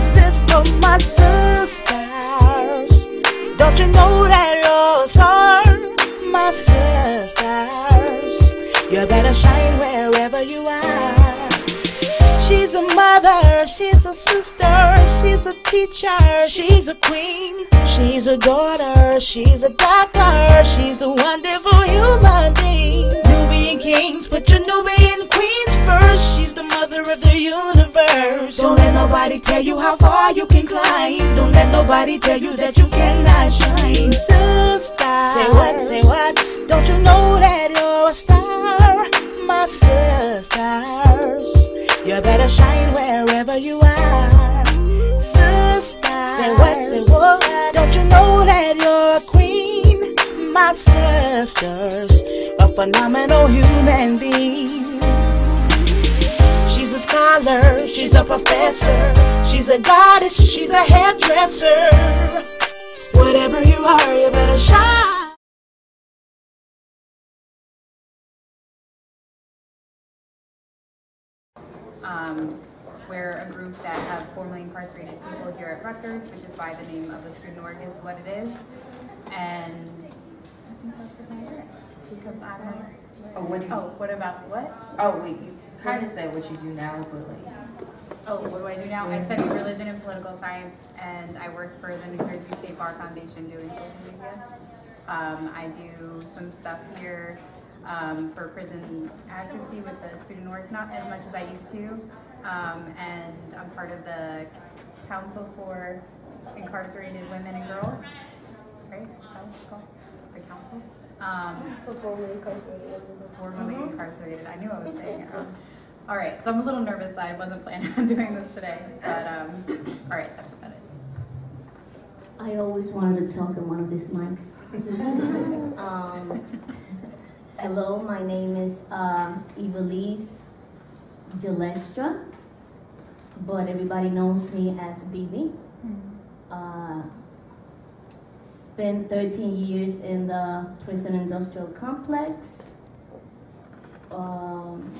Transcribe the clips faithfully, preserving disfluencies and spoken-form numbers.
This is for my sisters. Don't you know that you're a star? My sisters, you better shine wherever you are. She's a mother, she's a sister, she's a teacher, she's a queen, she's a daughter, she's a doctor, she's a wonderful human being. Nubian kings, put your Nubian queens first. She's the mother of the universe. Don't let nobody tell you how far you can climb. Don't let nobody tell you that you cannot shine. Sister, say what, say what? Don't you know that you're a star? My sisters, you better shine wherever you are. Sisters, say what, say what? Don't you know that you're a queen? My sisters, a phenomenal human being. She's a scholar, she's a professor, she's a goddess, she's a hairdresser. Whatever you are, you better shine. Um, we're a group that have formerly incarcerated people here at Rutgers, which is why the name of the student org is what it is. And I think that's about it. Because I don't. Oh, what do you? Oh, what about what? Oh, wait, you kind of said what you do now, but like. Oh, what do I do now? I study religion and political science, and I work for the New Jersey State Bar Foundation doing social media. Um, I do some stuff here. Um, for prison advocacy with the student org, not as much as I used to, um, and I'm part of the Council for Incarcerated Women and Girls, right? Is that what it's called? The council? Um, For formerly incarcerated. formerly mm-hmm. incarcerated. I knew I was saying it wrong. All right, so I'm a little nervous that I wasn't planning on doing this today, but um, all right, that's about it. I always wanted to talk in one of these mics. um, Hello, my name is uh, Ivelisse Gillestra, but everybody knows me as B B. Uh, spent thirteen years in the prison industrial complex. Um,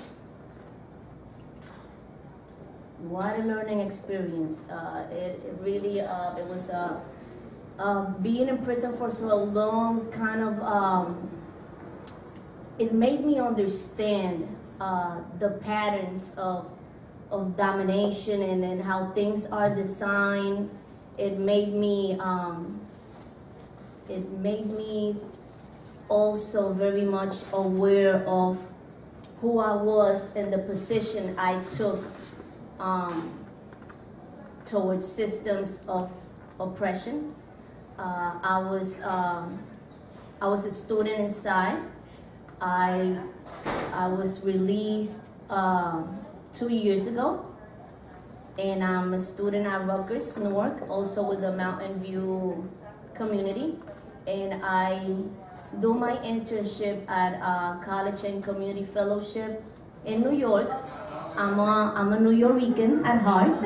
what a learning experience. Uh, it, it really, uh, it was uh, uh, being in prison for so long kind of, um, it made me understand uh, the patterns of, of domination and, and how things are designed. It made me, um, it made me also very much aware of who I was and the position I took um, towards systems of oppression. Uh, I was, um, I was a student inside. I, I was released um, two years ago, and I'm a student at Rutgers, Newark, also with the Mountain View community, and I do my internship at uh, College and Community Fellowship in New York. I'm a, I'm a New Yorican at heart.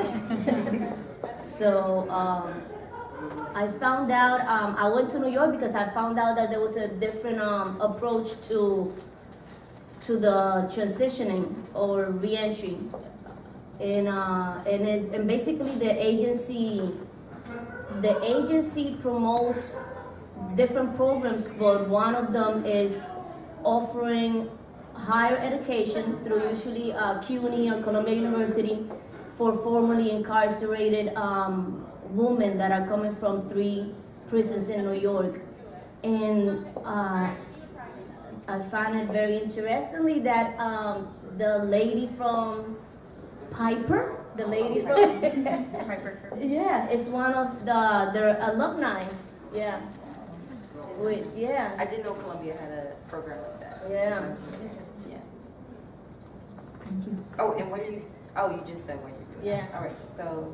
So um, I found out, um, I went to New York because I found out that there was a different um, approach to, to the transitioning or reentry. And, uh, and, it, and basically the agency, the agency promotes different programs, but one of them is offering higher education through usually uh, CUNY or Columbia University for formerly incarcerated um, women that are coming from three prisons in New York. And uh, I find it very interestingly that um, the lady from Piper, the lady from Piper. yeah, it's one of the their alumni. Yeah, with yeah. I didn't know Columbia had a program like that. Yeah. Yeah. Thank you. Oh, and what are you? Oh, you just said what you're doing. Yeah. All right. So.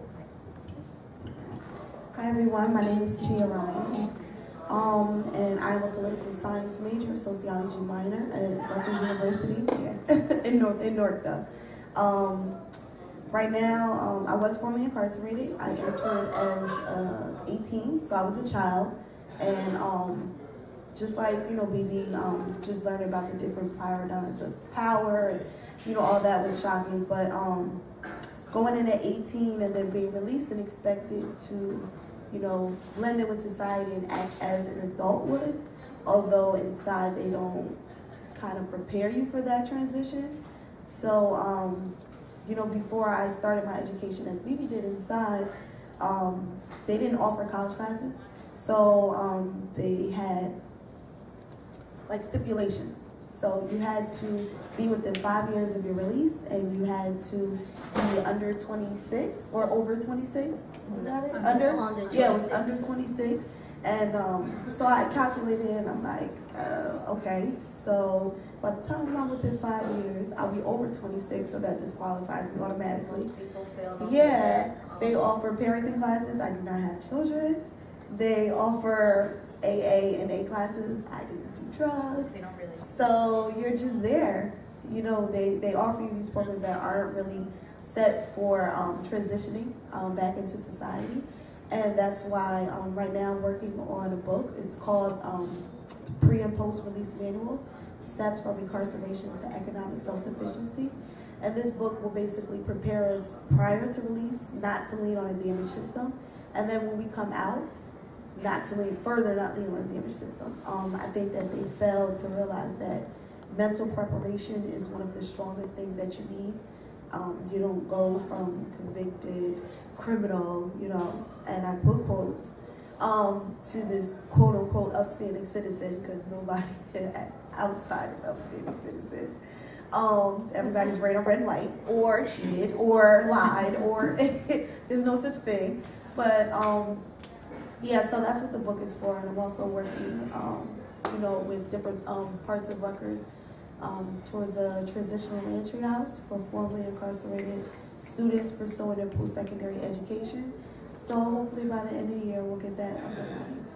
Hi everyone, my name is Tia Ryan, um, and I'm a political science major, sociology minor at Rutgers University, yeah, in North in Newark though. Um, right now, um, I was formerly incarcerated. I entered as uh, eighteen, so I was a child, and um, just like you know, B B, um, just learning about the different paradigms of power, and you know, all that was shocking. But um, going in at eighteen and then being released and expected to, you know, blend in with society and act as an adult would, although inside they don't kind of prepare you for that transition. So, um, you know, before I started my education as Bibi did inside, um, they didn't offer college classes. So um, they had like stipulations. So you had to be within five years of your release, and you had to be under twenty-six or over twenty-six. Was that it? Under? Under? Under Yeah, it was twenty-six. under twenty-six. And um, so I calculated, and I'm like, uh, okay, so by the time I'm within five years, I'll be over twenty-six, so that disqualifies me automatically. Most people fail off Yeah, of they that. offer parenting classes. I do not have children. They offer A A and A classes. I didn't do drugs. They don't really. So you're just there. You know, they, they offer you these programs that aren't really set for um, transitioning um, back into society. And that's why um, right now I'm working on a book. It's called um, Pre and Post Release Manual, Steps from Incarceration to Economic Self-Sufficiency. And this book will basically prepare us prior to release, not to lean on a damage system. And then when we come out, not to lean further, not lean on a damage system. Um, I think that they failed to realize that mental preparation is one of the strongest things that you need. Um, you don't go from convicted criminal, you know, and I put quotes, um, to this quote unquote upstanding citizen, because nobody outside is upstanding citizen. Um, everybody's ran a red light, or cheated, or lied, or there's no such thing. But um, yeah, so that's what the book is for, and I'm also working, um, you know, with different um, parts of Rutgers um, towards a transitional reentry house for formerly incarcerated students pursuing their post-secondary education. So hopefully by the end of the year, we'll get that up and running.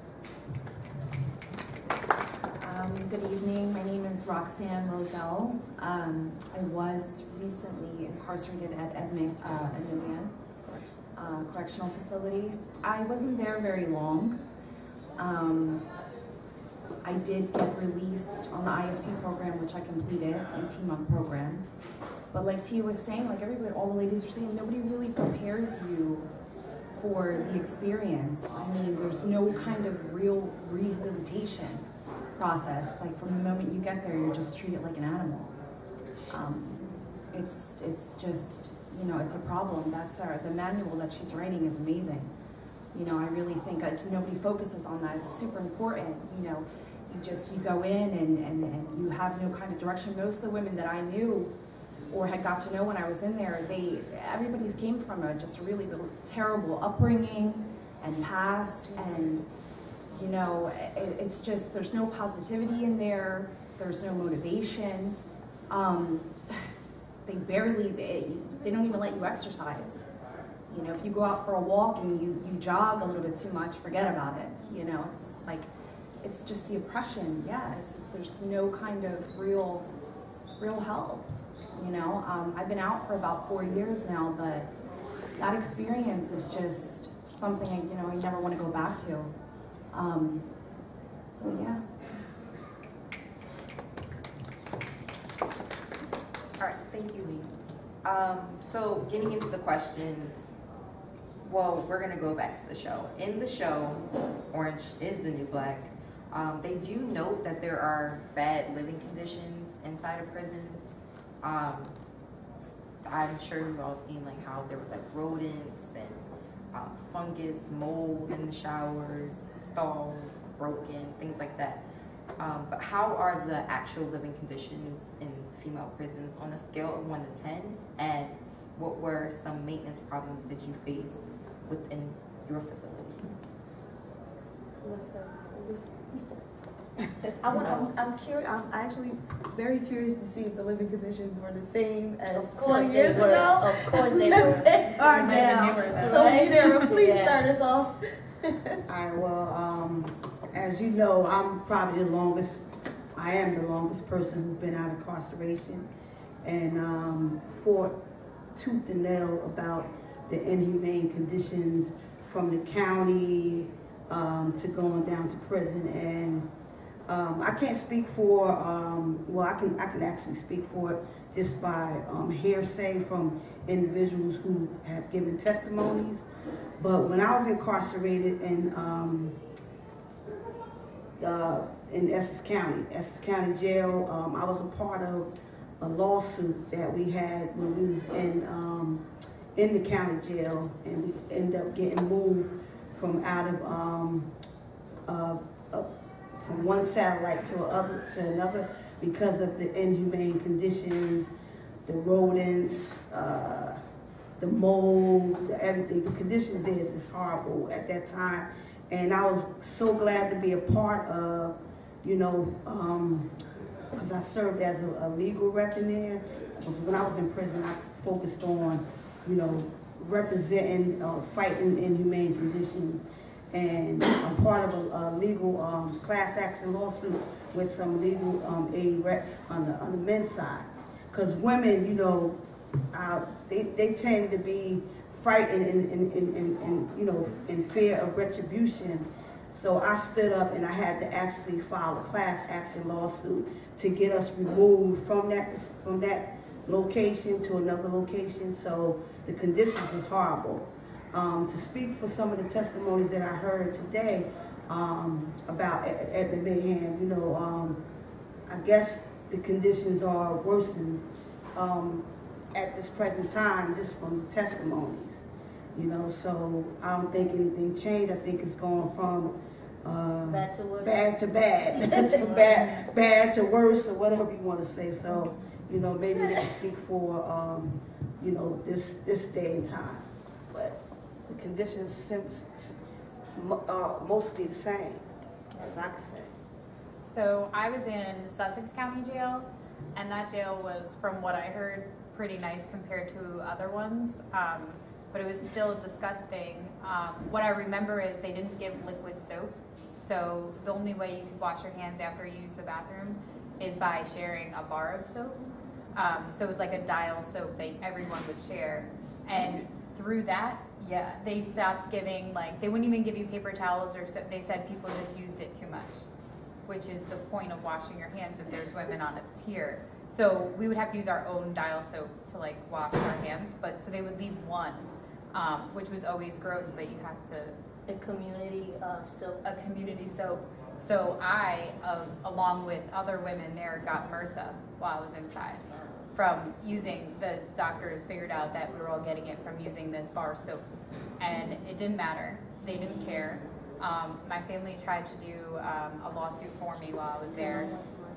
Um, good evening, my name is Roxanne Roselle. Um, I was recently incarcerated at Edmond, uh, Edmond uh, Correctional Facility. I wasn't there very long. Um, I did get released on the I S P program, which I completed, eighteen month program. But like Tia was saying, like everybody, all the ladies were saying, nobody really prepares you for the experience. I mean, there's no kind of real rehabilitation process. Like from the moment you get there, you're just treated like an animal. Um, it's it's just, you know, it's a problem. That's our, the manual that she's writing is amazing. You know, I really think like nobody focuses on that. It's super important. You know, you just, you go in and, and, and you have no kind of direction. Most of the women that I knew or had got to know when I was in there, they, everybody's came from a just a really terrible upbringing and past, and you know, it, it's just, there's no positivity in there, there's no motivation. Um, they barely, they, they don't even let you exercise. You know, if you go out for a walk and you, you jog a little bit too much, forget about it. You know, it's just like, it's just the oppression, yeah, it's just, there's no kind of real, real help. You know, um, I've been out for about four years now, but that experience is just something, you know, I never want to go back to. Um, so yeah. All right, thank you, ladies. Um, so getting into the questions, well, we're gonna go back to the show. In the show, Orange is the New Black. Um, they do note that there are bad living conditions inside of prisons. Um, I'm sure you've all seen like how there was like rodents and um, fungus, mold in the showers, stalls broken, things like that. Um, but how are the actual living conditions in female prisons on a scale of one to ten? And what were some maintenance problems did you face within your facility? You want to start? Just- I want. I'm, I'm curious. I'm actually very curious to see if the living conditions were the same as Of course twenty they years were. ago. Of course they than were. they are Might have been now. newer then. So, Right? Munirah, please Yeah. start us off. All right, well, um, as you know, I'm probably the longest, I am the longest person who's been out of incarceration, and um, fought tooth and nail about the inhumane conditions from the county um, to going down to prison. And Um, I can't speak for, um, well, I can I can actually speak for it just by um, hearsay from individuals who have given testimonies. But when I was incarcerated in um, the, in Essex County, Essex County Jail, um, I was a part of a lawsuit that we had when we was in um, in the county jail, and we ended up getting moved from out of um, uh, uh, from one satellite to other to another because of the inhumane conditions, the rodents, uh, the mold, the everything. The conditions there is just horrible at that time, and I was so glad to be a part of, you know, because um, I served as a, a legal rep in there. Because when I was in prison, I focused on, you know, representing or uh, fighting inhumane conditions. And I'm part of a, a legal um, class action lawsuit with some legal um, aid reps on the on the men's side. Because women, you know, uh, they, they tend to be frightened and, and, and, and, and, you know, in fear of retribution. So I stood up and I had to actually file a class action lawsuit to get us removed from that, from that location to another location. So the conditions was horrible. Um, to speak for some of the testimonies that I heard today um, about at, at the Mayhem, you know, um, I guess the conditions are worsened um, at this present time just from the testimonies, you know, so I don't think anything changed. I think it's going from uh, bad to worse. Bad to bad, to bad, bad to worse, or whatever you want to say. So, you know, maybe they can speak for, um, you know, this, this day and time, but the conditions seem uh, mostly the same, as I could say. So I was in Sussex County Jail, and that jail was, from what I heard, pretty nice compared to other ones, um, but it was still disgusting. Um, what I remember is they didn't give liquid soap, so the only way you could wash your hands after you use the bathroom is by sharing a bar of soap. Um, so it was like a dial soap that everyone would share, and through that, yeah, they stopped giving, like, they wouldn't even give you paper towels, or so, they said people just used it too much, which is the point of washing your hands if there's women on a tier. So we would have to use our own dial soap to, like, wash our hands, but so they would leave one, um, which was always gross, but you have to. A community uh, soap. A community soap. So I, uh, along with other women there, got MRSA while I was inside. From using, the doctors figured out that we were all getting it from using this bar soap. And it didn't matter. They didn't care. Um, my family tried to do um, a lawsuit for me while I was there.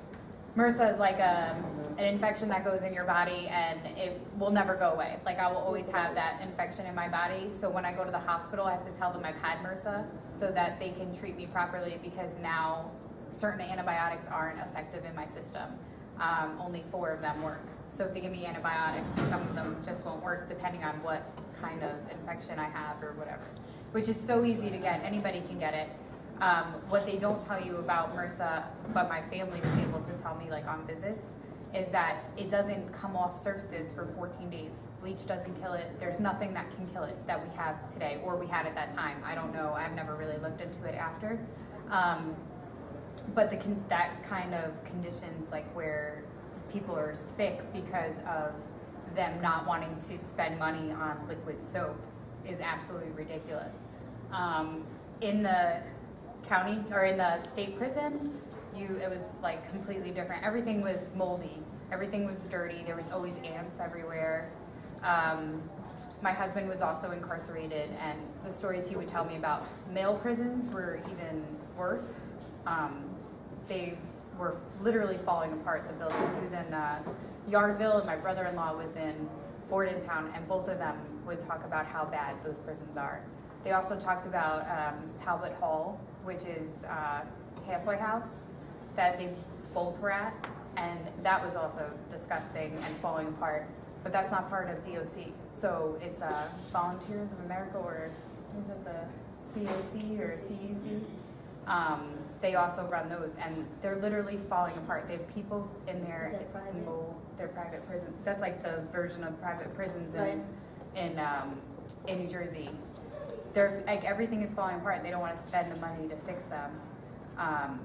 MRSA is like a, an infection that goes in your body and it will never go away. Like, I will always have that infection in my body. So when I go to the hospital, I have to tell them I've had MRSA so that they can treat me properly, because now certain antibiotics aren't effective in my system. Um, only four of them work. So if they give me antibiotics, some of them just won't work depending on what kind of infection I have or whatever, which is so easy to get. Anybody can get it. Um, what they don't tell you about MRSA, but my family was able to tell me, like, on visits, is that it doesn't come off surfaces for fourteen days. Bleach doesn't kill it. There's nothing that can kill it that we have today, or we had at that time. I don't know. I've never really looked into it after. Um, but the con that kind of conditions, like where people are sick because of them not wanting to spend money on liquid soap, is absolutely ridiculous. Um, in the county, or in the state prison, you it was like completely different. Everything was moldy. Everything was dirty. There was always ants everywhere. Um, my husband was also incarcerated, and the stories he would tell me about male prisons were even worse. Um, they were literally falling apart, the buildings. He was in uh, Yardville, and my brother-in-law was in Bordentown, and both of them would talk about how bad those prisons are. They also talked about um, Talbot Hall, which is a halfway house that they both were at, and that was also disgusting and falling apart. But that's not part of D O C. So it's uh, Volunteers of America, or is it the C O C or C E C? Um, they also run those, and they're literally falling apart. They have people in there. Is that private? They're private prisons. That's like the version of private prisons in Right. in um, in New Jersey. They're like, everything is falling apart. They don't want to spend the money to fix them. Um,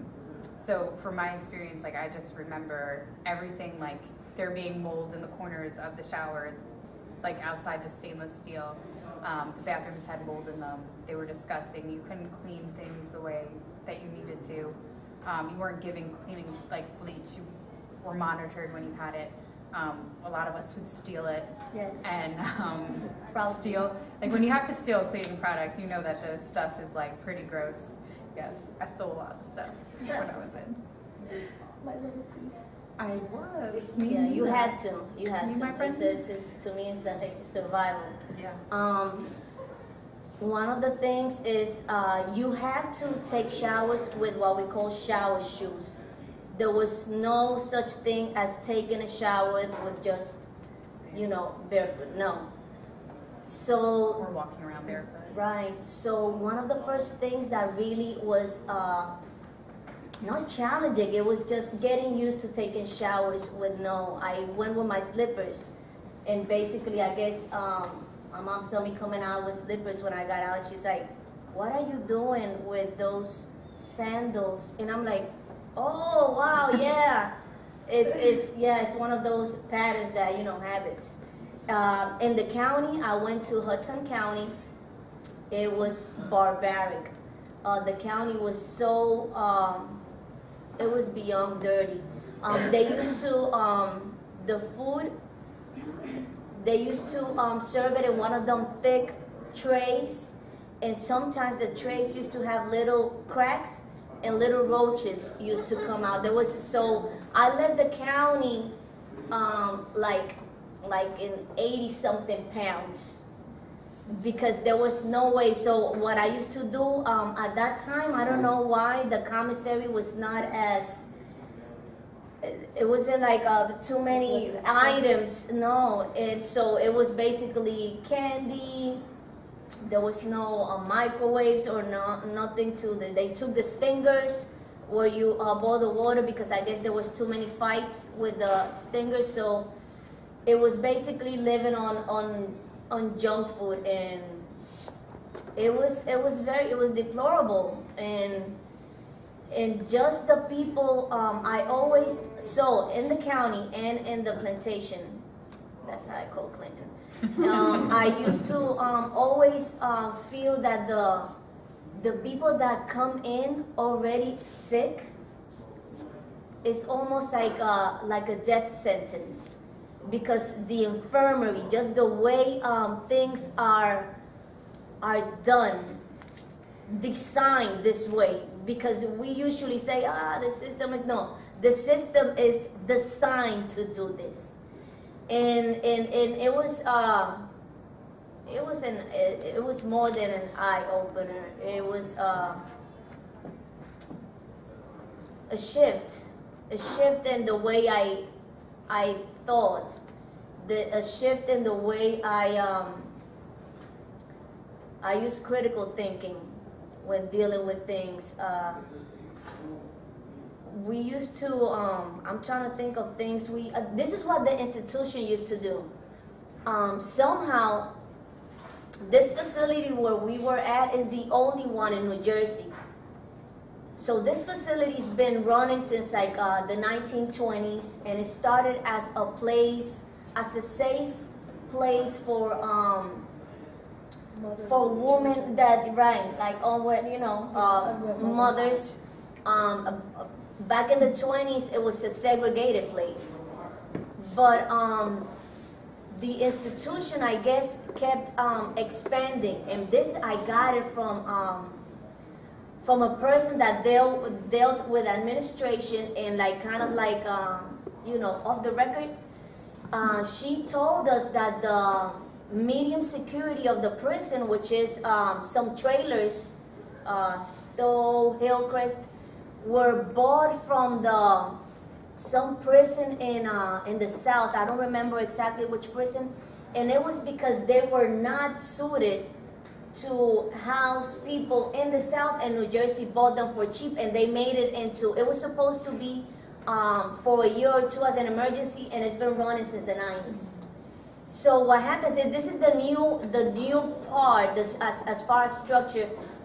so from my experience, like I just remember everything, like there being mold in the corners of the showers, like outside the stainless steel. Um, the bathrooms had mold in them. They were disgusting. You couldn't clean things the way that you needed to. Um, you weren't giving cleaning like bleach. You were monitored when you had it. Um, a lot of us would steal it. Yes. And um, Probably. steal, like when you have to steal a cleaning product, you know that the stuff is like pretty gross. Yes, I stole a lot of stuff when I was in. My little thief. I was. Me Yeah, you neither. had to. You had Me, to. my friend. This is, is to me, it's a survival. Yeah. Um, one of the things is uh, you have to take showers with what we call shower shoes. There was no such thing as taking a shower with just, you know, barefoot. No. So. Or walking around barefoot. Right. So one of the first things that really was uh, not challenging, it was just getting used to taking showers with no. I went with my slippers, and basically, I guess um, my mom saw me coming out with slippers when I got out. She's like, "What are you doing with those sandals?" And I'm like, "Oh wow, yeah." It's it's yeah, it's one of those patterns that you know habits. Uh, in the county, I went to Hudson County. It was barbaric. Uh, the county was so, um, it was beyond dirty. Um, they used to, um, the food, they used to um, serve it in one of them thick trays, and sometimes the trays used to have little cracks and little roaches used to come out. There was, so I left the county um, like, like in eighty something pounds. Because there was no way. So what I used to do um, at that time, I don't know why the commissary was not as, it wasn't like uh, too many items. No, it, so it was basically candy. There was no uh, microwaves or no, nothing to the, they took the stingers where you uh, boil the water because I guess there was too many fights with the stingers. So it was basically living on, on, on junk food, and it was it was very it was deplorable, and and just the people um, I always saw in the county and in the plantation. That's how I call Clinton. um, I used to um, always uh, feel that the the people that come in already sick is almost like a, like a death sentence. Because the infirmary, just the way um, things are are done, designed this way. Because we usually say, ah, the system is no. The system is designed to do this, and and and it was uh, it was an it, it was more than an eye opener. It was uh, a shift, a shift in the way I I. thought, the, a shift in the way I um, I use critical thinking when dealing with things. Uh, we used to, um, I'm trying to think of things we, uh, this is what the institution used to do. Um, somehow, this facility where we were at is the only one in New Jersey. So this facility's been running since like uh, the nineteen twenties, and it started as a place, as a safe place for um, for women that right, like on what you know, uh, mothers. Um, uh, back in the twenties, it was a segregated place, but um, the institution, I guess, kept um, expanding, and this I got it from. Um, from a person that dealt, dealt with administration and like kind of like, um, you know, off the record. Uh, she told us that the medium security of the prison, which is um, some trailers, uh, Stowe, Hillcrest, were bought from the some prison in, uh, in the South. I don't remember exactly which prison. And it was because they were not suited to house people in the South, and New Jersey bought them for cheap, and they made it into, it was supposed to be um, for a year or two as an emergency, and it's been running since the nineties. So what happens is, this is the new, the new part this, as, as far as structure,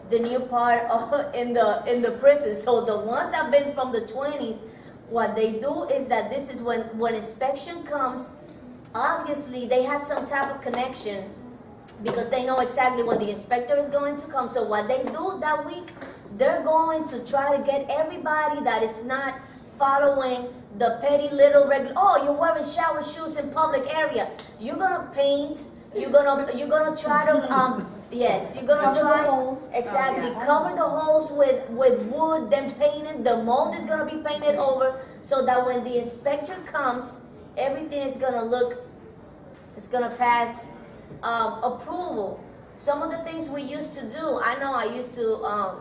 the new part of, in the in the prison. So the ones that been from the twenties, what they do is that this is when when inspection comes. Obviously, they have some type of connection because they know exactly when the inspector is going to come. So what they do that week, they're going to try to get everybody that is not following the petty little regular. Oh, you're wearing shower shoes in public area. You're gonna paint. You're gonna you're gonna try to um yes. You're gonna Cover try the holes. exactly Oh, yeah. cover the holes with with wood, then paint it. The mold is gonna be painted over so that when the inspector comes, everything is gonna look. It's gonna pass um, approval. Some of the things we used to do. I know I used to. Um,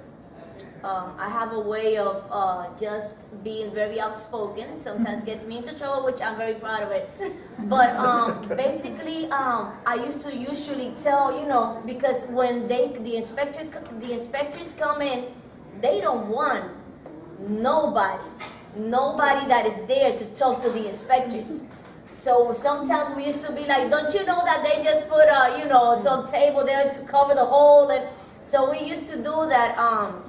Um, I have a way of uh, just being very outspoken, and sometimes gets me into trouble, which I'm very proud of it. But um, basically, um, I used to usually tell, you know, because when they the inspector the inspectors come in, they don't want nobody, nobody that is there to talk to the inspectors. So sometimes we used to be like, don't you know that they just put a, you know, some table there to cover the hole, and so we used to do that. Um,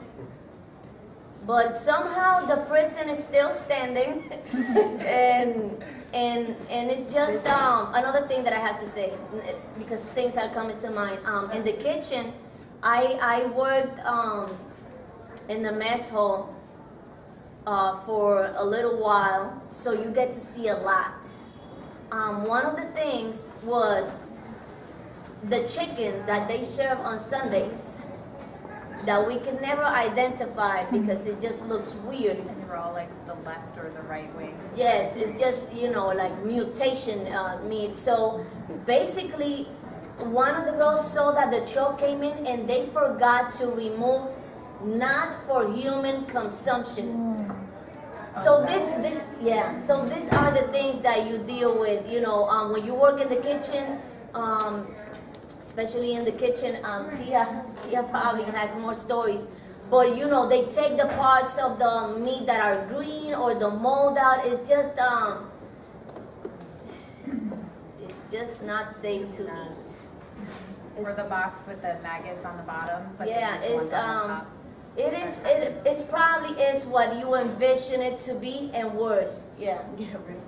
But somehow the prison is still standing, and and and it's just um, another thing that I have to say because things are coming to mind. Um, in the kitchen, I I worked um, in the mess hall uh, for a little while, so you get to see a lot. Um, one of the things was the chicken that they serve on Sundays. That we can never identify because it just looks weird. And they were all like the left or the right wing. Yes, it's just, you know, like mutation uh, meat. So basically, one of the girls saw that the truck came in and they forgot to remove not for human consumption. So this, this, yeah. So these are the things that you deal with. You know, um, when you work in the kitchen. Um, Especially in the kitchen, um, Tia, Tia probably has more stories. But you know, they take the parts of the meat that are green or the mold out. It's just, um, it's just not safe to eat. Or the box with the maggots on the bottom. But Yeah, the it's ones on the um, top. it is, it, it's probably is what you envision it to be and worse. Yeah. Yeah, right.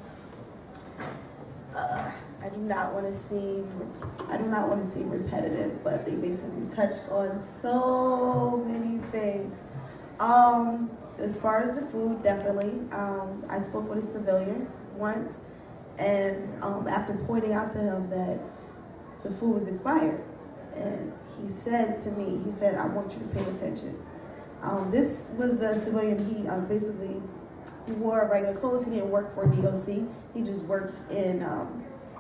Uh, I do not want to seem, I do not want to seem repetitive, but they basically touched on so many things. Um, as far as the food, definitely. Um, I spoke with a civilian once, and um, after pointing out to him that the food was expired, and he said to me, he said, I want you to pay attention. Um, this was a civilian, he um, basically he wore regular clothes, he didn't work for D O C, he just worked in um,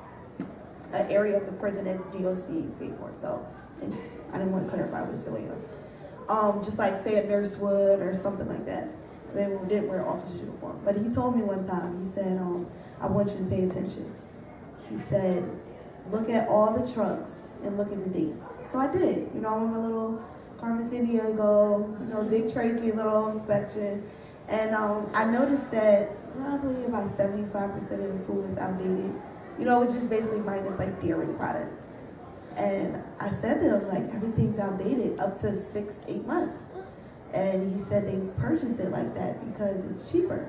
an area of the prison that D O C paid for. So and I didn't want to clarify what a civilian was. Um, just like say a nurse would or something like that. So they didn't wear officer's uniform. But he told me one time, he said, um, I want you to pay attention. He said, look at all the trucks and look at the dates. So I did. You know, I went my little Carmen San Diego, you know, Dick Tracy little inspection. And um, I noticed that probably about seventy-five percent of the food was outdated. You know, it was just basically minus like dairy products. And I said to him, like, everything's outdated up to six, eight months. And he said they purchased it like that because it's cheaper.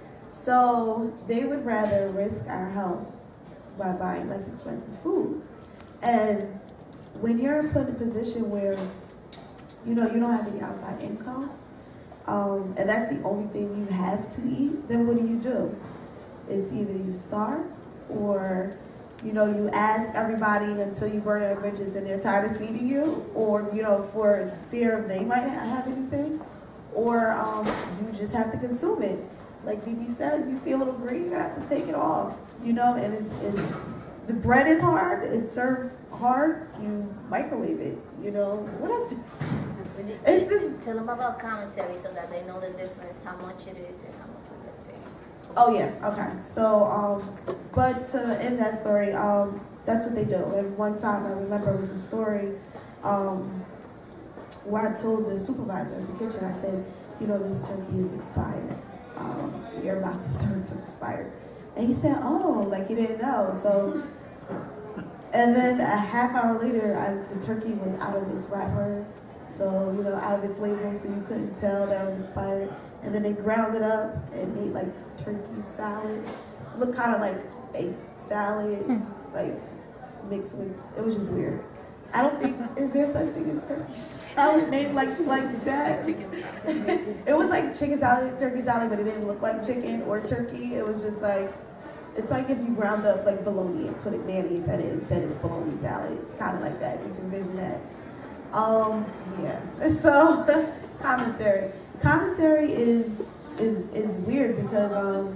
So they would rather risk our health by buying less expensive food. And when you're put in a position where, you know, you don't have any outside income, um, and that's the only thing you have to eat, then what do you do? It's either you starve or, you know, you ask everybody until you burn their bridges and they're tired of feeding you, or, you know, for fear of they might not have anything, or um, you just have to consume it. Like B B says, you see a little green, you're gonna have to take it off, you know, and it's, it's the bread is hard, it's served hard, you microwave it, you know, what else? It's just, Tell them about commissary so that they know the difference, how much it is and how much we get paid. oh yeah, okay. So, um, but uh, in that story, um, that's what they do. And one time I remember it was a story um, where I told the supervisor in the kitchen, I said, you know, this turkey is expired. Um, you're about to serve to expired. And he said, oh, like he didn't know. So, and then a half hour later, I, the turkey was out of its wrapper. So, you know, out of its label, so you couldn't tell that it was expired. And then they ground it up and made like turkey salad. It looked kind of like a salad, like mixed with, it was just weird. I don't think, is there such thing as turkey salad made like like that? It was like chicken salad, turkey salad, but it didn't look like chicken or turkey. It was just like, it's like if you ground up like bologna and put it mayonnaise in it and said it's bologna salad. It's kind of like that. You can envision that. Um, yeah. So commissary. Commissary is is is weird because um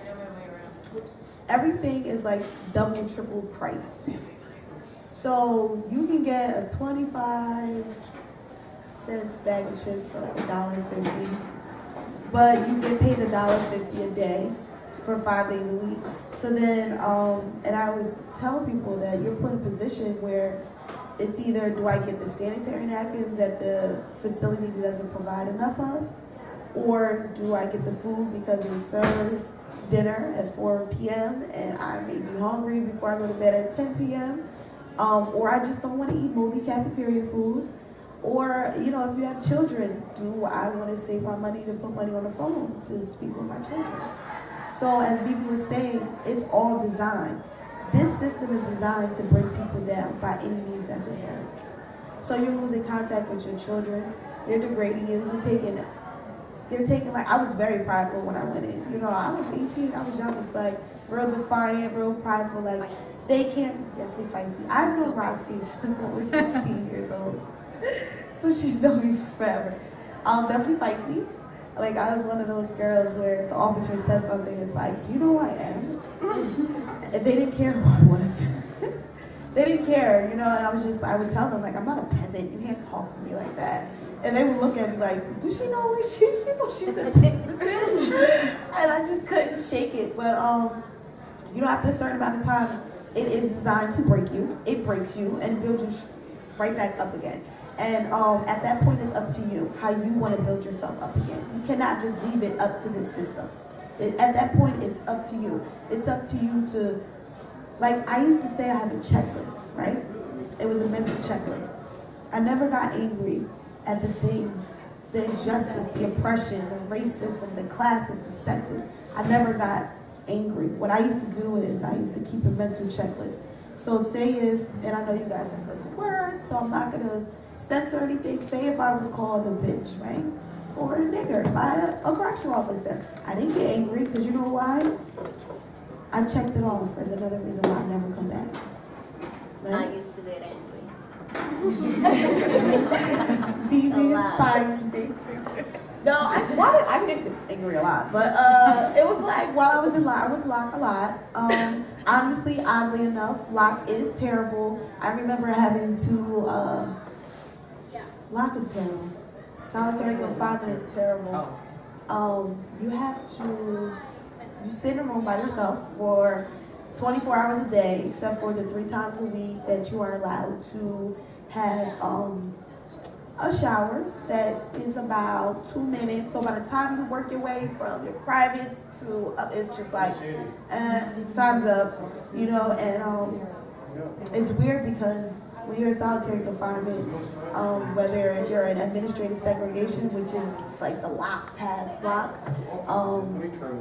everything is like double, triple priced. So you can get a twenty-five cents bag of chips for like a dollar fifty, but you get paid a dollar fifty a day for five days a week. So then, um, and I always tell people that you're put in a position where it's either do I get the sanitary napkins that the facility doesn't provide enough of, or do I get the food because they serve dinner at four p m and I may be hungry before I go to bed at ten p m Um, or I just don't want to eat moldy cafeteria food. Or, you know, if you have children, do I want to save my money to put money on the phone to speak with my children? So as Bibi was saying, it's all designed. This system is designed to break people down by any means necessary. So you're losing contact with your children. They're degrading you. You're taking, they're taking like, I was very prideful when I went in. You know, I was eighteen, I was young. It's like real defiant, real prideful. Like they can't, definitely feisty. I've known Roxy since I was sixteen years old. So she's known me forever. Um, definitely feisty. Like I was one of those girls where the officer said something, it's like, do you know who I am? And they didn't care who I was. They didn't care, you know, and I was just, I would tell them, like, I'm not a peasant, you can't talk to me like that. And they would look at me like, does she know where she, she knows she's in prison? And I just couldn't shake it. But, um, you know, after a certain amount of time, it is designed to break you. It breaks you and builds you right back up again. And um, at that point, it's up to you, how you want to build yourself up again. You cannot just leave it up to this system. It, at that point, it's up to you. It's up to you to, like I used to say I have a checklist, right? It was a mental checklist. I never got angry at the things, the injustice, the oppression, the racism, the classes, the sexes. I never got angry. What I used to do is I used to keep a mental checklist. So say if, and I know you guys have heard the word, so I'm not gonna censor anything. Say if I was called a bitch, right? Or a nigger by a, a correctional officer. I didn't get angry, because you know why? I checked it off as another reason why I never come back. Right? I used to get angry. B B is feisty. No, I, why did, I used to get angry a lot, but uh, it was like while I was in lock, I would lock a lot. Um, honestly, oddly enough, lock is terrible. I remember having to, uh, lock is terrible. Solitary confinement is terrible. Um, you have to, you sit in a room by yourself for twenty-four hours a day, except for the three times a week that you are allowed to have um, a shower that is about two minutes. So by the time you work your way from your privates to, uh, it's just like, uh, time's up, you know, and um, it's weird because when you're in solitary confinement, um, whether you're in administrative segregation, which is like the lock past lock, um,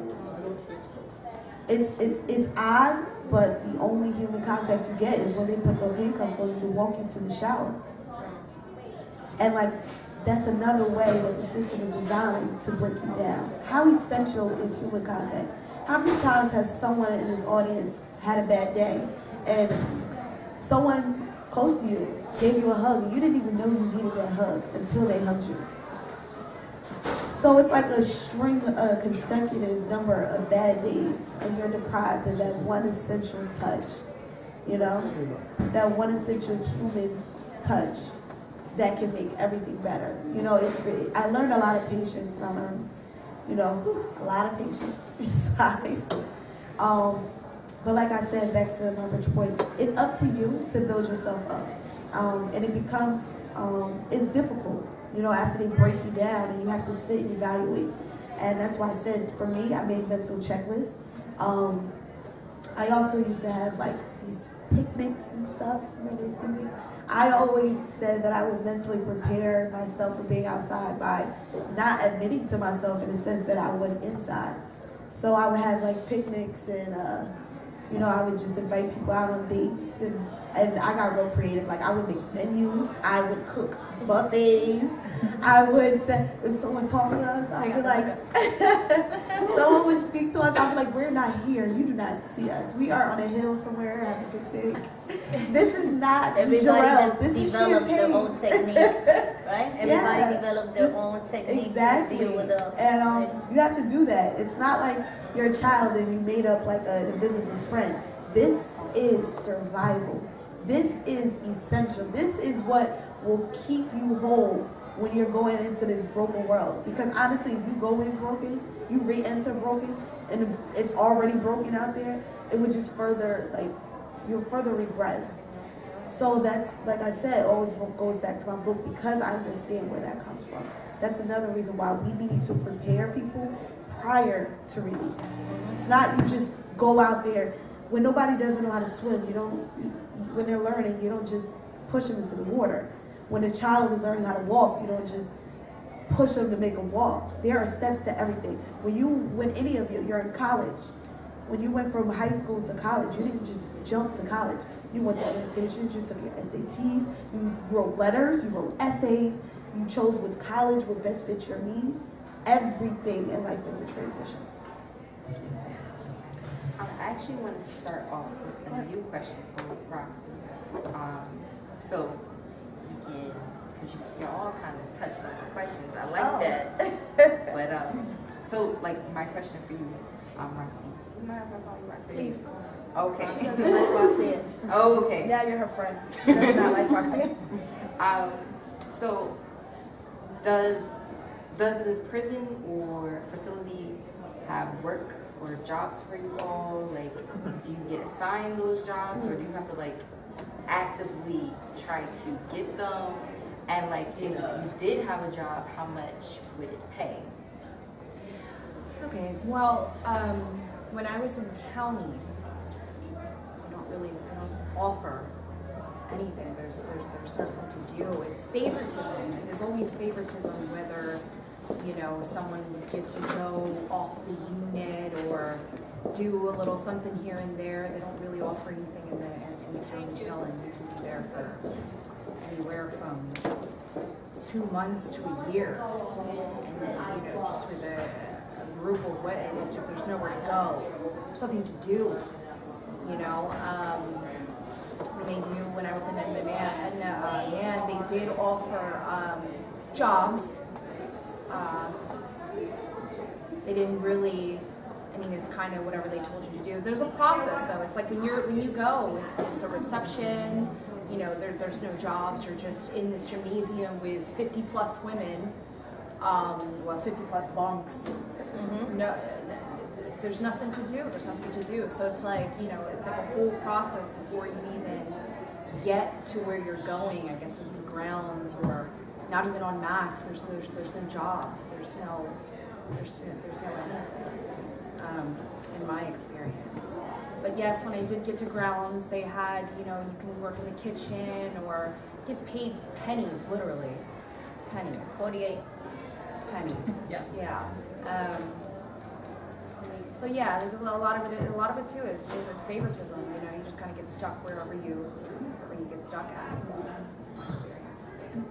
it's it's it's odd, but the only human contact you get is when they put those handcuffs on you to walk you to the shower. And like, that's another way that the system is designed to break you down. How essential is human contact? How many times has someone in this audience had a bad day and someone close to you gave you a hug and you didn't even know you needed that hug until they hugged you? So it's like a string, a consecutive number of bad days and you're deprived of that one essential touch, you know? That one essential human touch that can make everything better. You know, it's really, I learned a lot of patience and I learned, you know, a lot of patience inside. Um, but like I said, back to my original point, it's up to you to build yourself up. Um, and it becomes, um, it's difficult, you know, after they break you down and you have to sit and evaluate. And that's why I said, for me, I made mental checklists. Um, I also used to have like these picnics and stuff. Remember, I always said that I would mentally prepare myself for being outside by not admitting to myself in the sense that I was inside. So I would have like picnics and, uh, you know, I would just invite people out on dates, and, and I got real creative. Like I would make menus, I would cook buffets, I would say, if someone talked to us, I would like, someone would speak to us, I'd be like, we're not here, you do not see us. We are on a hill somewhere having a picnic. This is not Jarrell, this is develops champagne. their own technique, right? Everybody Yeah. develops their This- own technique Exactly. to deal with the, and um, right? you have to do that. It's not like you're a child and you made up like an invisible friend. This is survival. This is essential. This is what will keep you whole when you're going into this broken world. Because honestly, if you go in broken, you re-enter broken, and it's already broken out there, it would just further, like, you'll further regress. So that's, like I said, always goes back to my book, because I understand where that comes from. That's another reason why we need to prepare people prior to release. It's not you just go out there. When nobody doesn't know how to swim, you don't, when they're learning, you don't just push them into the water. When a child is learning how to walk, you don't just push them to make them walk. There are steps to everything. When you, when any of you, you're in college, when you went from high school to college, you didn't just jump to college. You went to orientations, you took your S A Ts, you wrote letters, you wrote essays, you chose what college would best fit your needs. Everything in life is a transition. Um, I actually want to start off with a new question for Roxy. Um, so we can, because you, you all kind of touched on the questions. I like Oh. that. But um, so like my question for you, um, Roxy. Do you mind if I call you Roxy? Please. Okay. She doesn't like Roxanne. Oh, okay. Now you're her friend. She does not like Roxanne. Um, so does does the prison or facility have work or jobs for you all? Like, do you get assigned those jobs, or do you have to like actively try to get them? And like, if you did have a job, how much would it pay? Okay, well, um, when I was in county, I don't really, I don't offer anything. There's, there's, there's nothing to do. It's favoritism. There's always favoritism, whether, you know, someone get to go off the unit or do a little something here and there. They don't really offer anything in the, in the county jail, and you can be there for anywhere from two months to a year. And, you know, just with a, a group of what, and it just, there's nowhere to go. There's nothing to do, you know. Um, when they do, when I was in a man, and uh, man, they did offer um, jobs. Uh, they didn't really. I mean, it's kind of whatever they told you to do. There's a process, though. It's like when you're when you go, it's it's a reception. You know, there, there's no jobs. You're just in this gymnasium with fifty plus women. Um, well, fifty plus bunks. Mm-hmm. No, there's nothing to do. There's nothing to do. So it's like, you know, it's like a whole process before you even get to where you're going. I guess it would be grounds, or not even on max. There's there's there's no jobs. There's no there's there's no anything. Um, in my experience. But yes, when I did get to grounds, they had, you know, you can work in the kitchen or get paid pennies, literally. It's pennies. forty-eight. Pennies. Yes. Yeah. Um, so yeah, there's a lot of it. A lot of it too is, is it's favoritism. You know, you just kind of get stuck wherever you wherever you get stuck at. That's my experience.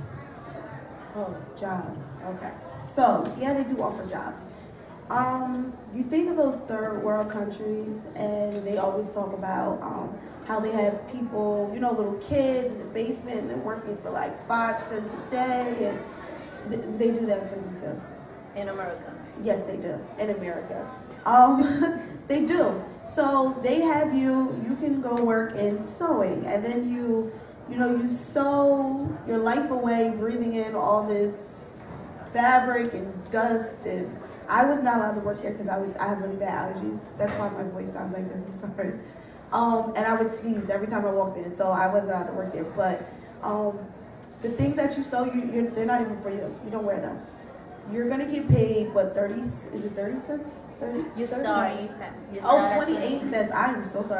Oh, jobs. Okay. So, yeah, they do offer jobs. Um, you think of those third world countries, and they always talk about um, how they have people, you know, little kids in the basement, and they're working for like five cents a day, and th- they do that in prison too. In America. Yes, they do. In America. Um, they do. So they have you, you can go work in sewing, and then you, you know, you sew your life away, breathing in all this fabric and dust. And I was not allowed to work there because I was I have really bad allergies. That's why my voice sounds like this. I'm sorry. Um, and I would sneeze every time I walked in, so I wasn't allowed to work there. But um, the things that you sew, you, you're, they're not even for you. You don't wear them. You're gonna get paid what thirty? Is it thirty cents? thirty. You thirty? start Eight cents. You Oh, start at twenty-eight cents. I am so sorry.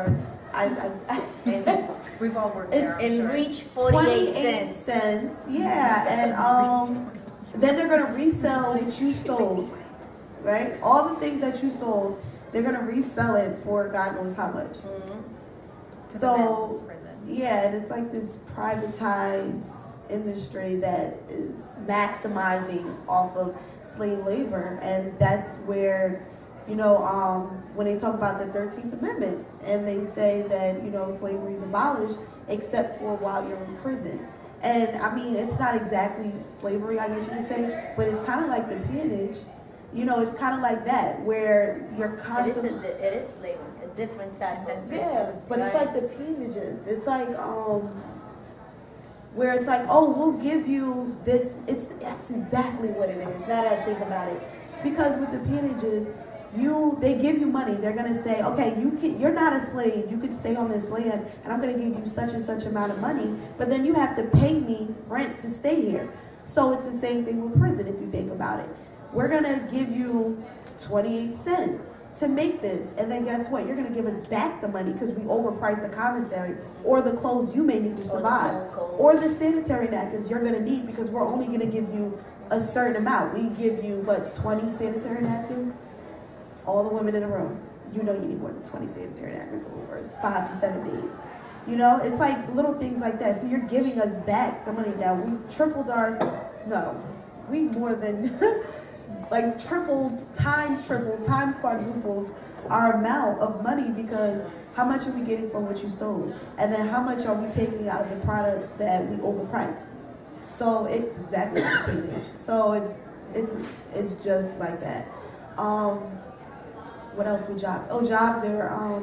I, I, And we've all worked there. I'm And sure. reach forty-eight twenty-eight cents. cents. Yeah, and um, then they're gonna resell what you sold, right? All the things that you sold, they're gonna resell it for God knows how much. To the So, men's prison. yeah, and it's like this privatized industry that is maximizing off of slave labor, and that's where, you know, um, when they talk about the thirteenth Amendment, and they say that, you know, slavery is abolished except for while you're in prison. And I mean, it's not exactly slavery, I guess you could say, but it's kind of like the peonage. You know, it's kind of like that, where you're It is, constantly... a, it is slavery, a different type of Yeah, but it's right? like the peonages. It's like, um, where it's like, oh, we'll give you this. It's that's exactly what it is. Now that I think about it, because with the peonages, you they give you money. They're gonna say, okay, you can, you're not a slave. You can stay on this land, and I'm gonna give you such and such amount of money. But then you have to pay me rent to stay here. So it's the same thing with prison if you think about it. We're gonna give you twenty-eight cents to make this, and then guess what? You're gonna give us back the money because we overpriced the commissary or the clothes you may need to survive, or the sanitary napkins you're gonna need because we're only gonna give you a certain amount. We give you what, twenty sanitary napkins? All the women in the room, you know you need more than twenty sanitary napkins over five to seven days. You know, it's like little things like that. So you're giving us back the money. Now we tripled our, no, we more than. like triple, times triple, times quadrupled our amount of money, because how much are we getting from what you sold? And then how much are we taking out of the products that we overpriced? So it's exactly like the peonage. So it's it's it's just like that. Um, what else with jobs? Oh, jobs, they were, um,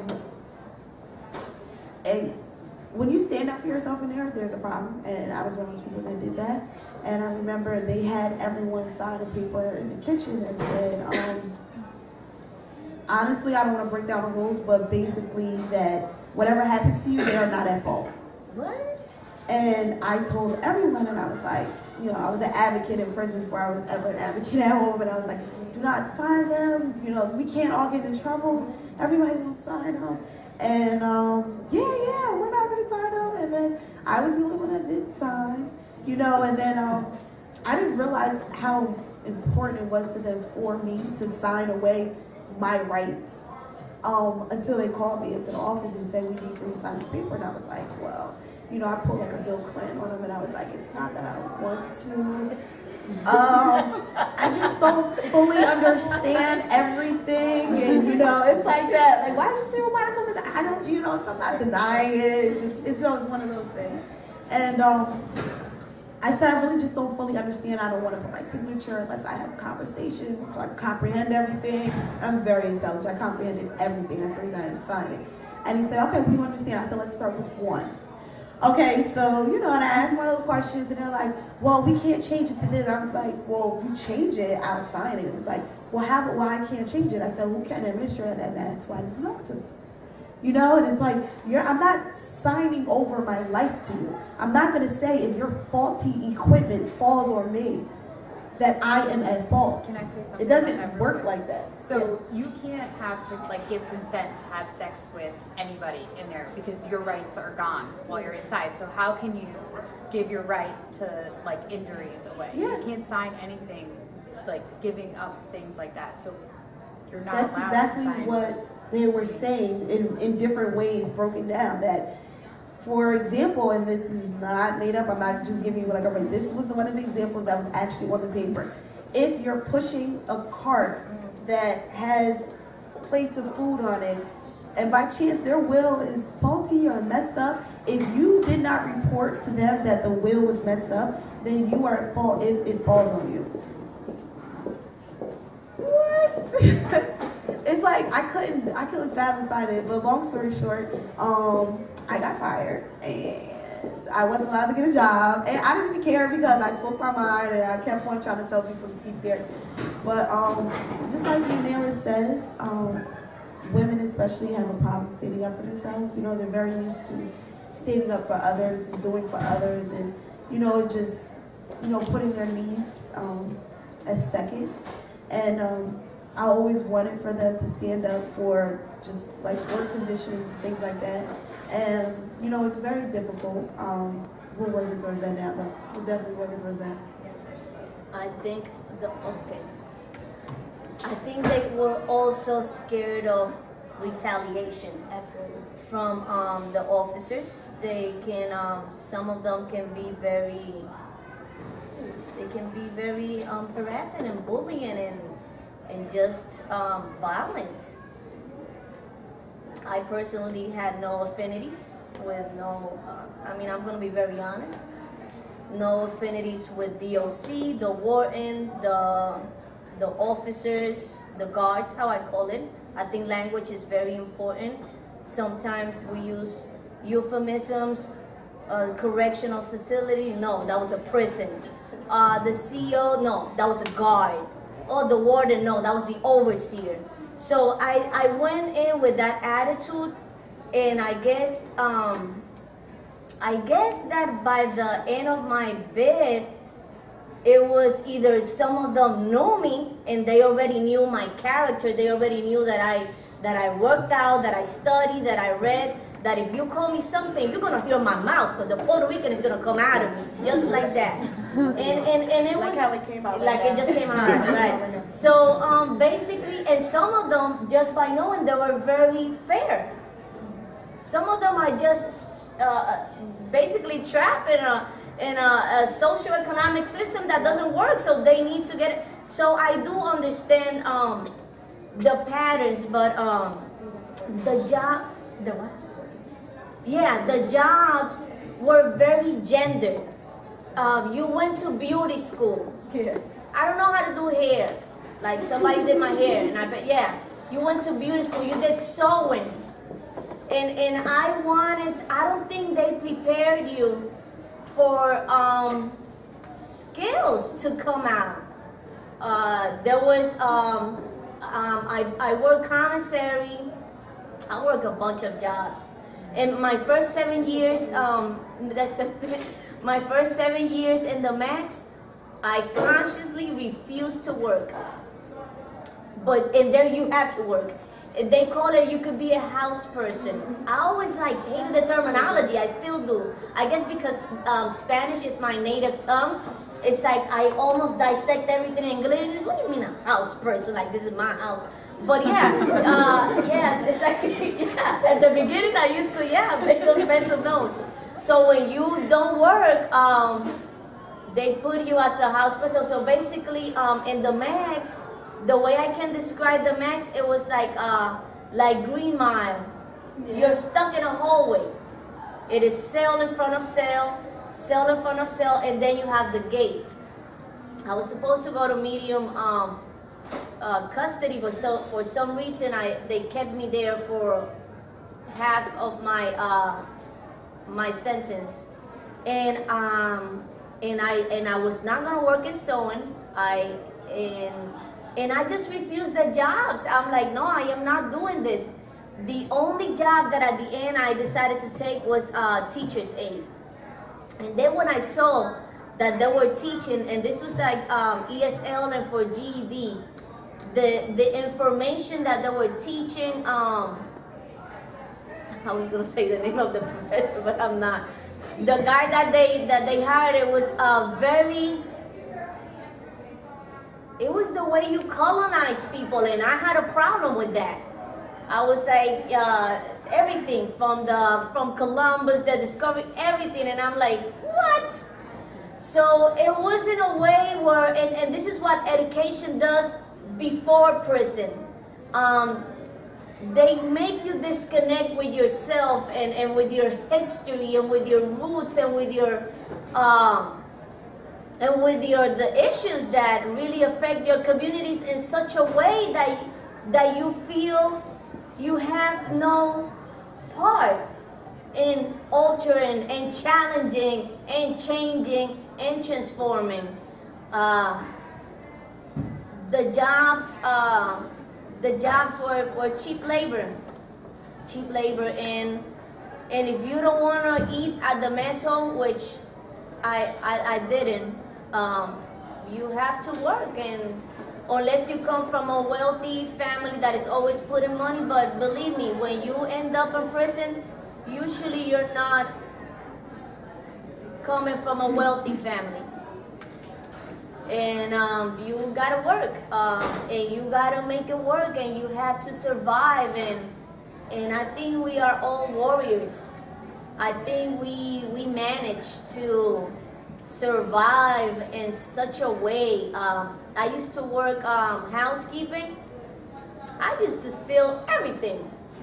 a, when you stand up for yourself in there, there's a problem. And I was one of those people that did that. And I remember they had everyone sign a paper in the kitchen that said, um, honestly, I don't want to break down the rules, but basically that whatever happens to you, they are not at fault. What? And I told everyone, and I was like, you know, I was an advocate in prison before I was ever an advocate at home, and I was like, do not sign them. You know, we can't all get in trouble. Everybody don't sign them. And um, yeah, yeah, we're not gonna sign them. And then I was the only one that didn't sign, you know. And then um, I didn't realize how important it was to them for me to sign away my rights um, until they called me into the office and said, we need for you to sign this paper. And I was like, well, you know, I pulled like a Bill Clinton on them, and I was like, it's not that I don't want to. Um, I just don't fully understand everything, and you know, it's like that. Like, why did you say Monica was? I don't, you know, so I'm not denying it. It's just, it's always one of those things. And um, I said, I really just don't fully understand. I don't want to put my signature unless I have a conversation, so I can comprehend everything. I'm very intelligent. I comprehended everything. That's the reason I didn't sign it. And he said, okay, we understand. I said, let's start with one. Okay, so, you know, and I asked my little questions, and they're like, well, we can't change it to this. I was like, well, if you change it, I'll sign it. It was like, well, how, well, I can't change it. I said, who can administer that? That's why I need to talk to. You know, and it's like, you're, I'm not signing over my life to you. I'm not going to say if your faulty equipment falls on me, that I am at fault. Can I say something? It doesn't work like that. So you can't have to like give consent to have sex with anybody in there because your rights are gone while you're inside. So how can you give your right to like injuries away? Yeah. You can't sign anything like giving up things like that. So you're not That's allowed exactly to sign. what they were saying in, in different ways broken down. That, for example, and this is not made up, I'm not just giving you like a right, this was one of the examples that was actually on the paper. If you're pushing a cart that has plates of food on it, and by chance their wheel is faulty or messed up, if you did not report to them that the wheel was messed up, then you are at fault if it falls on you. What? It's like I couldn't I couldn't fathom signing it, but long story short, um, I got fired and I wasn't allowed to get a job, and I didn't even care because I spoke my mind and I kept on trying to tell people to speak theirs. But um, just like Munirah says, um, women especially have a problem standing up for themselves. You know, they're very used to standing up for others and doing for others, and you know, just you know, putting their needs um, as second. And um, I always wanted for them to stand up for just like work conditions, things like that. And, you know, it's very difficult. Um, we're working towards that now, though. We're definitely working towards that. I think the, okay. I think they were also scared of retaliation. Absolutely. From um, the officers. They can, um, some of them can be very, they can be very um, harassing and bullying and, and just um, violent. I personally had no affinities with no, uh, I mean, I'm gonna be very honest. No affinities with D O C, the warden, the, the officers, the guards, how I call it. I think language is very important. Sometimes we use euphemisms, uh, correctional facility, no, that was a prison. Uh, the C E O, no, that was a guard. Oh, the warden, no, that was the overseer. So I, I went in with that attitude, and I guess, um, I guess that by the end of my bid, it was either some of them knew me and they already knew my character, they already knew that I that I worked out, that I studied, that I read, that if you call me something, you're gonna hear my mouth because the Puerto Rican is gonna come out of me, just like that. And and, and it like was how it came out like right it now. just came out, right? So um, basically, and some of them, just by knowing, they were very fair. Some of them are just uh, basically trapped in a in a, a socio-economic system that doesn't work, so they need to get it. So I do understand um, the patterns, but um, the job, the what? Yeah, the jobs were very gendered. Um, you went to beauty school. Yeah. I don't know how to do hair. Like somebody did my hair, and I bet, yeah, you went to beauty school, you did sewing. And, and I wanted, I don't think they prepared you for um, skills to come out. Uh, there was, um, um, I, I work commissary, I work a bunch of jobs. In my first seven years, um, that's my first seven years in the max, I consciously refused to work. But, and there you have to work. They call it, you could be a house person. I always like hated the terminology, I still do. I guess because um, Spanish is my native tongue, it's like I almost dissect everything in English. What do you mean a house person? Like this is my house. But yeah, uh, yes, it's like, yeah, at the beginning I used to, yeah, make those mental notes. So when you don't work, um, they put you as a house person. So basically, um, in the max, the way I can describe the max, it was like uh, like Green Mile. Yeah. You're stuck in a hallway. It is cell in front of cell, cell in front of cell, and then you have the gate. I was supposed to go to medium um, uh, custody, but so for some reason I they kept me there for half of my uh, my sentence, and um, and I and I was not gonna work in sewing. I and. And I just refused the jobs. I'm like, no, I am not doing this. The only job that at the end I decided to take was uh, teacher's aide. And then when I saw that they were teaching, and this was like um, E S L and for G E D, the, the information that they were teaching, um, I was gonna say the name of the professor, but I'm not. The guy that they, that they hired, it was uh, very, it was the way you colonize people, and I had a problem with that. I was like, uh, everything from the from Columbus, the discovery, everything, and I'm like, what? So it was in a way where, and, and this is what education does before prison. Um, they make you disconnect with yourself and, and with your history and with your roots and with your uh, and with your the issues that really affect your communities in such a way that that you feel you have no part in altering and challenging and changing and transforming. Uh, the jobs, uh, the jobs were, were cheap labor, cheap labor, and and if you don't want to eat at the mess hall, which I I, I didn't. Um, you have to work, and unless you come from a wealthy family that is always putting money. But believe me, when you end up in prison, usually you're not coming from a wealthy family. And um, you gotta work, um, and you gotta make it work, and you have to survive. And and I think we are all warriors. I think we we manage to survive in such a way. Um, I used to work um, housekeeping. I used to steal everything.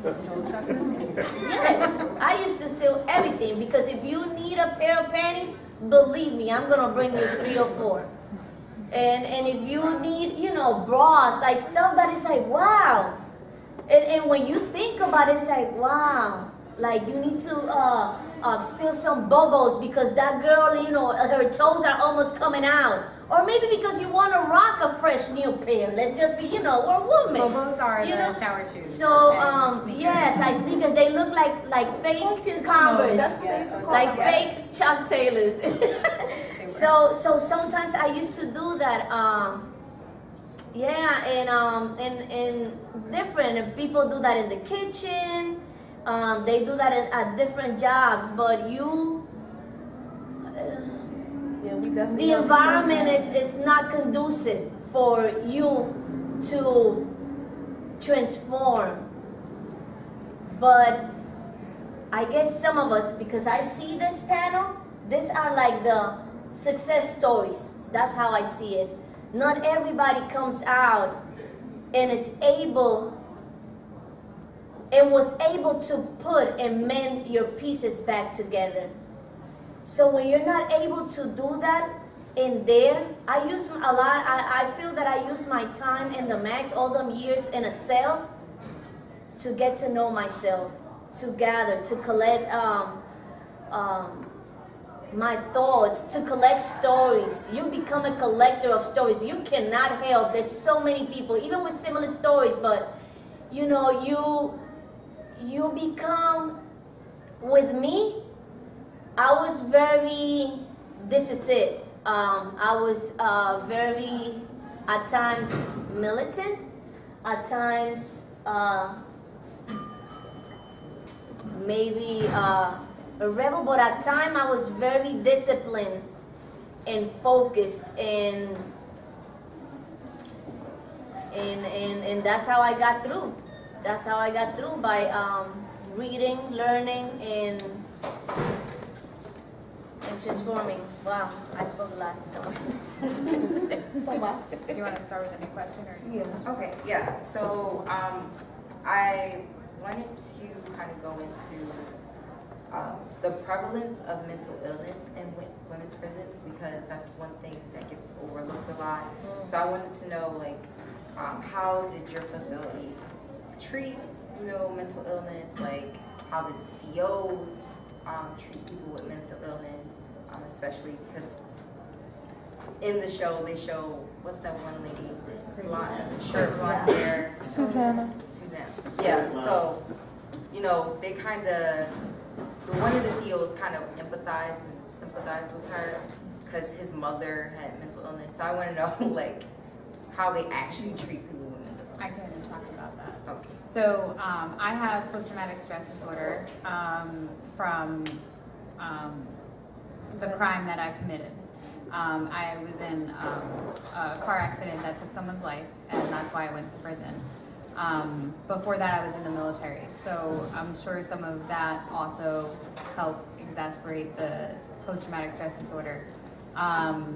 Yes, I used to steal everything, because if you need a pair of panties, believe me, I'm gonna bring you three or four. And and if you need, you know, bras, like stuff that is like, wow. And, and when you think about it, it's like, wow. Like you need to uh, uh, steal some bubbles because that girl, you know, her toes are almost coming out. Or maybe because you want to rock a fresh new pair. Let's just be, you know, we're women. Bobos are you the know? shower shoes. So, um, yes, like sneakers. They look like like fake Converse, like fake Chuck Taylors. so, so sometimes I used to do that. Um, yeah, and um, and and different people do that in the kitchen. Um, they do that at, at different jobs, but you. Uh, Yeah, we definitely the environment is, is not conducive for you to transform. But I guess some of us, because I see this panel, these are like the success stories. That's how I see it. Not everybody comes out and is able and was able to put and mend your pieces back together. So when you're not able to do that in there, I use a lot, I, I feel that I use my time in the max, all them years in a cell, to get to know myself, to gather, to collect um, um, my thoughts, to collect stories. You become a collector of stories. You cannot help. There's so many people, even with similar stories, but you know, you, you become, with me, I was very, this is it, um, I was uh, very, at times, militant, at times, uh, maybe uh, a rebel, but at times I was very disciplined and focused, and, and, and, and that's how I got through. That's how I got through, by um, reading, learning, and and transforming. Wow, I spoke a lot. Do you want to start with a new question? Or? Yeah. Okay, yeah. So um, I wanted to kind of go into um, the prevalence of mental illness in women's prisons, because that's one thing that gets overlooked a lot. Mm. So I wanted to know, like, um, how did your facility treat, you know, mental illness? Like, how did the C Os um, treat people with mental illness? Um, especially because in the show they show, what's that one lady, blonde, shirt, blonde hair, Susanna. Susanna. Yeah. So, you know, they kind of, one of the C Os kind of empathized and sympathized with her because his mother had mental illness. So I want to know, like, how they actually treat people with mental illness. I can talk about that. Okay. So um, I have post-traumatic stress disorder um, from um, the crime that I committed. Um, I was in um, a car accident that took someone's life, and that's why I went to prison. Um, before that, I was in the military, so I'm sure some of that also helped exacerbate the post-traumatic stress disorder. Um,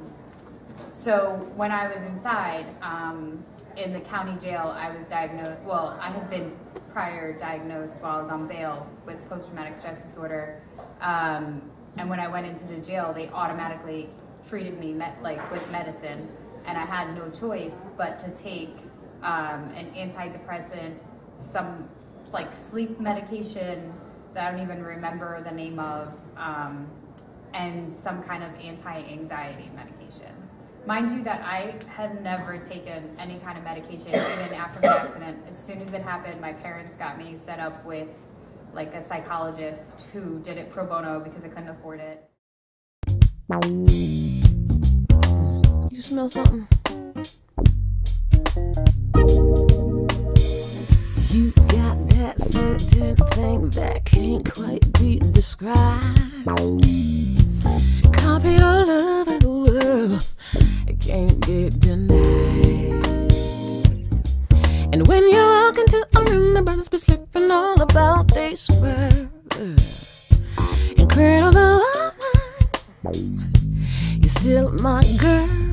so when I was inside, um, in the county jail, I was diagnosed, well, I had been prior diagnosed while I was on bail with post-traumatic stress disorder. Um, and when I went into the jail, they automatically treated me met, like with medicine, and I had no choice but to take um, an antidepressant, some like sleep medication that I don't even remember the name of, um, and some kind of anti-anxiety medication. Mind you that I had never taken any kind of medication even after the accident. As soon as it happened, my parents got me set up with like a psychologist who did it pro bono because I couldn't afford it. You smell something? You got that certain thing that can't quite be described. Copy all over the world, it can't be denied. And when you walk into a room, the brothers be slipping all about they swear. Incredible woman, you're still my girl.